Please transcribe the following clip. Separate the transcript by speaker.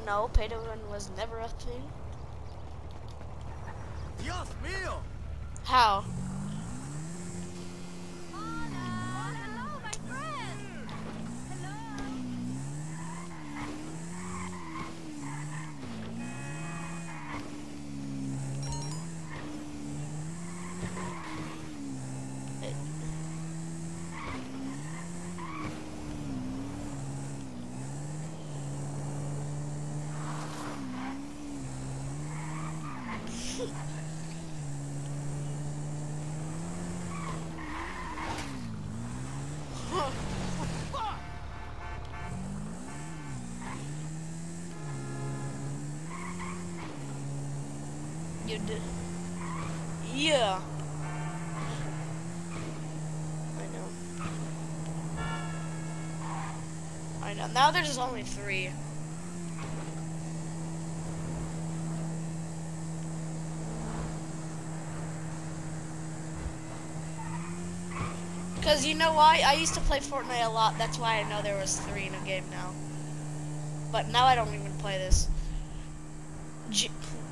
Speaker 1: No, pay to win was never a thing.
Speaker 2: Dios mío!
Speaker 1: How?
Speaker 3: Hello, my friend. Hello.
Speaker 1: You did. Yeah. I know. I know. Now there's only 3. Because you know why? I used to play Fortnite a lot. That's why I know there was 3 in a game now. But now I don't even play this.